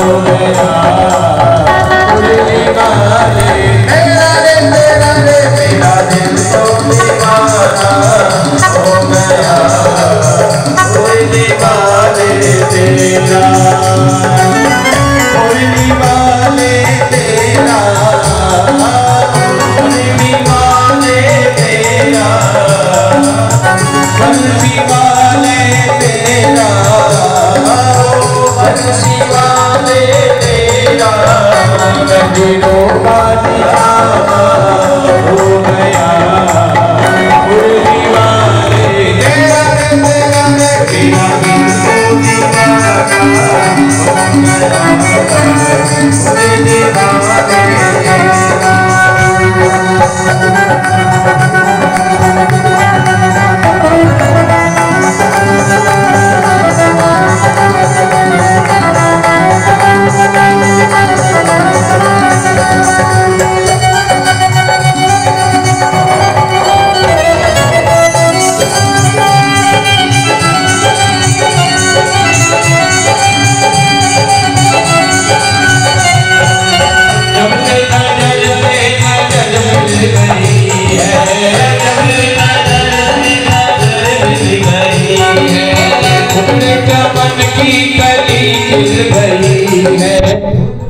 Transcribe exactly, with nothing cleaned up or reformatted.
गया उड़ने वाले मेरा दिल तेरा रे मेरा दिल तो दीवाना हो गया उड़ने वाले तेरा उड़ने वाले तेरा उड़ने वाले तेरा बंसी वाले तेरा बंसी वाले तेरा गजरों का दीवाना हो गया उड़ने वाले तेरा तेरा तेरा दिल को दीवाना हो गया उड़ने वाले मन की कली खिल गई है।